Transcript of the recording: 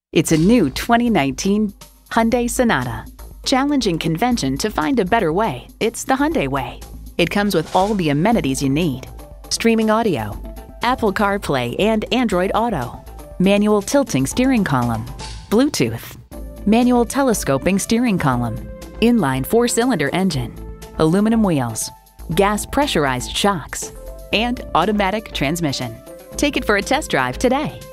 It's a new 2019 Hyundai Sonata. Challenging convention to find a better way, it's the Hyundai way. It comes with all the amenities you need. Streaming audio, Apple CarPlay and Android Auto, manual tilting steering column, Bluetooth, manual telescoping steering column, inline 4-cylinder engine, aluminum wheels, gas pressurized shocks, and automatic transmission. Take it for a test drive today.